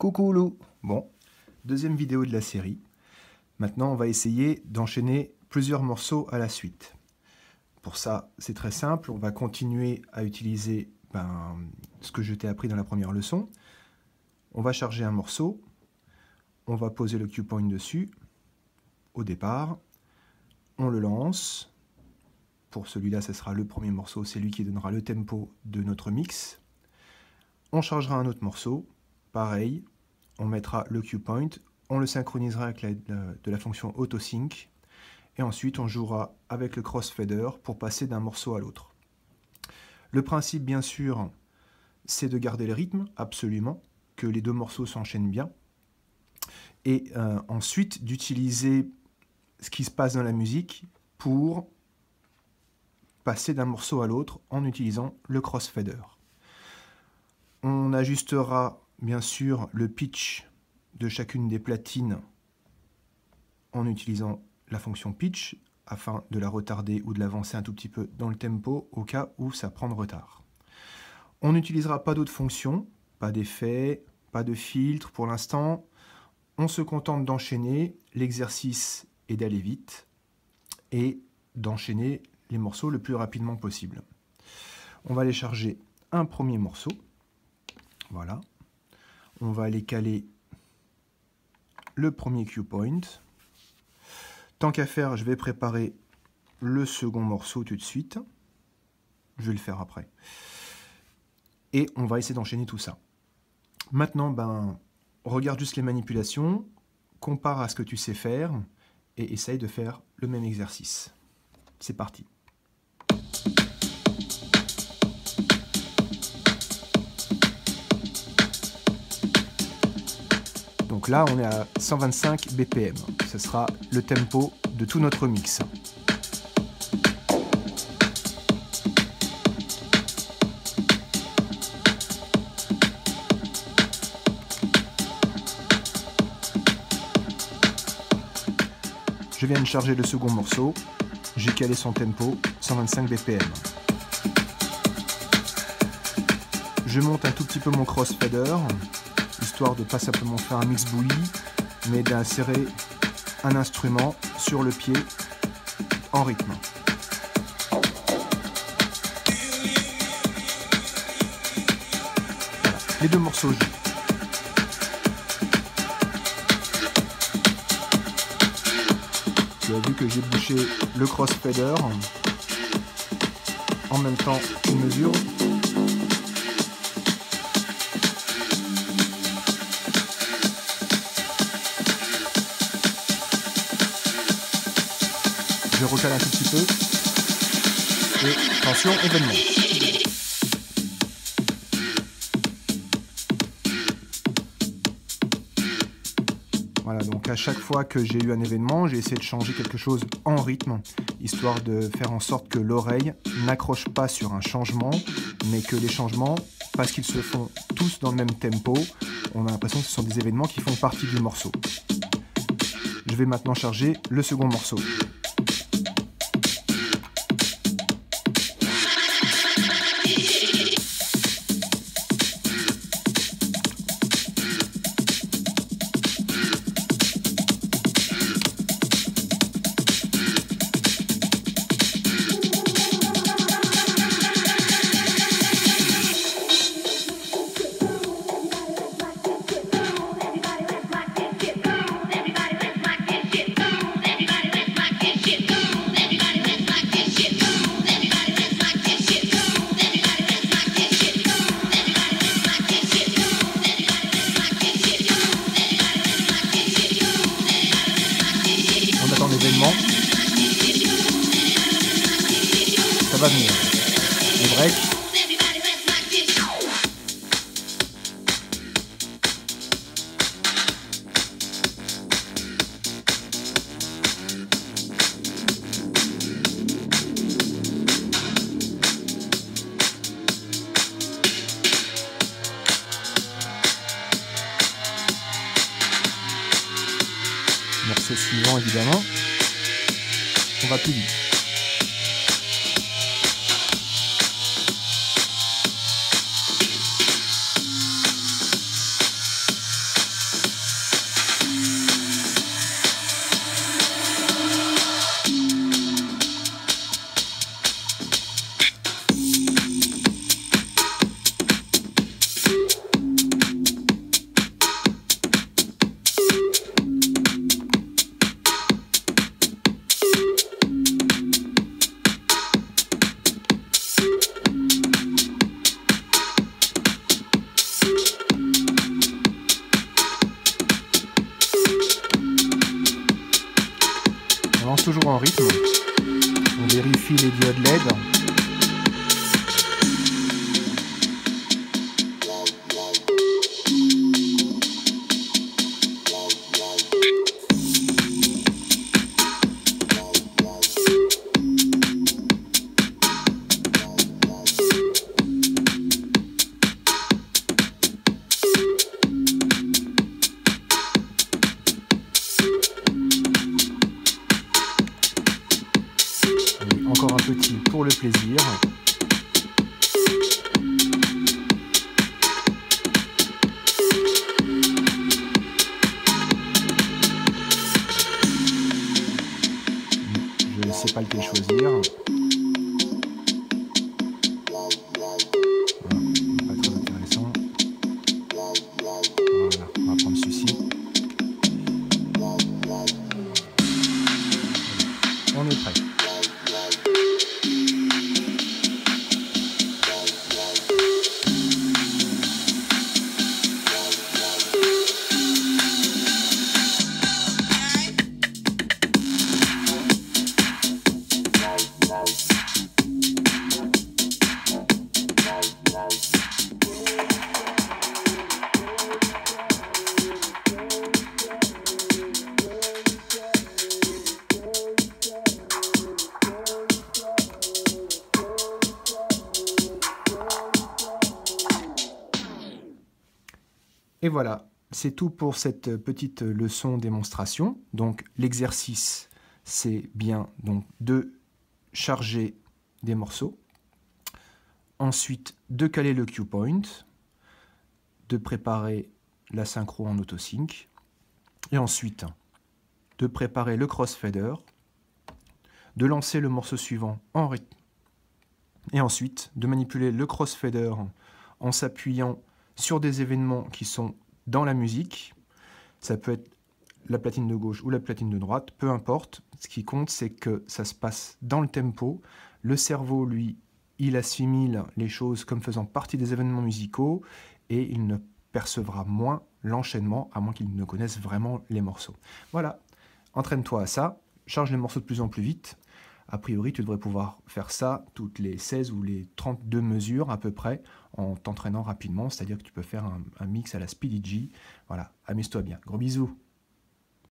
Coucou Lou. Bon, deuxième vidéo de la série. Maintenant, on va essayer d'enchaîner plusieurs morceaux à la suite. Pour ça, c'est très simple. On va continuer à utiliser ce que je t'ai appris dans la première leçon. On va charger un morceau. On va poser le cue point dessus au départ. On le lance. Pour celui-là, ce sera le premier morceau. C'est lui qui donnera le tempo de notre mix. On chargera un autre morceau. Pareil, on mettra le cue point. On le synchronisera avec l'aide de la fonction AutoSync. Et ensuite, on jouera avec le crossfader pour passer d'un morceau à l'autre. Le principe, bien sûr, c'est de garder le rythme, absolument, que les deux morceaux s'enchaînent bien. Et ensuite, d'utiliser ce qui se passe dans la musique pour passer d'un morceau à l'autre en utilisant le crossfader. On ajustera, bien sûr, le pitch de chacune des platines en utilisant la fonction pitch afin de la retarder ou de l'avancer un tout petit peu dans le tempo au cas où ça prend de retard. On n'utilisera pas d'autres fonctions, pas d'effet, pas de filtre pour l'instant. On se contente d'enchaîner. L'exercice est d'aller vite et d'enchaîner les morceaux le plus rapidement possible. On va aller charger un premier morceau. Voilà. On va aller caler le premier cue point. Tant qu'à faire, je vais préparer le second morceau tout de suite. Je vais le faire après. Et on va essayer d'enchaîner tout ça. Maintenant, regarde juste les manipulations, compare à ce que tu sais faire et essaye de faire le même exercice. C'est parti. Donc là, on est à 125 BPM. Ce sera le tempo de tout notre mix. Je viens de charger le second morceau. J'ai calé son tempo, 125 BPM. Je monte un tout petit peu mon crossfader, histoire de ne pas simplement faire un mix bully, mais d'insérer un instrument sur le pied en rythme. Voilà. Les deux morceaux jouent. Tu as vu que j'ai bouché le crossfader en même temps une mesure. Je recale un tout petit peu. Et attention, événement. Voilà, donc à chaque fois que j'ai eu un événement, j'ai essayé de changer quelque chose en rythme, histoire de faire en sorte que l'oreille n'accroche pas sur un changement, mais que les changements, parce qu'ils se font tous dans le même tempo, on a l'impression que ce sont des événements qui font partie du morceau. Je vais maintenant charger le second morceau. L'événement, ça va venir. Le break. Morceau suivant évidemment. On va plus vite. toujours en rythme. On vérifie les diodes LED. Encore un petit pour le plaisir. Je ne sais pas lequel choisir. Voilà, pas très intéressant. Voilà, on va prendre celui-ci. On est prêt. Et voilà, c'est tout pour cette petite leçon démonstration. Donc l'exercice, c'est bien donc de charger des morceaux, ensuite de caler le cue point, de préparer la synchro en autosync, et ensuite de préparer le crossfader, de lancer le morceau suivant en rythme, et ensuite de manipuler le crossfader en s'appuyant sur des événements qui sont dans la musique. Ça peut être la platine de gauche ou la platine de droite, peu importe. Ce qui compte, c'est que ça se passe dans le tempo. Le cerveau, lui, il assimile les choses comme faisant partie des événements musicaux et il ne percevra moins l'enchaînement, à moins qu'il ne connaisse vraiment les morceaux. Voilà, entraîne-toi à ça, charge les morceaux de plus en plus vite. A priori, tu devrais pouvoir faire ça toutes les 16 ou les 32 mesures à peu près en t'entraînant rapidement, c'est-à-dire que tu peux faire un mix à la Speedy G. Voilà, amuse-toi bien. Gros bisous.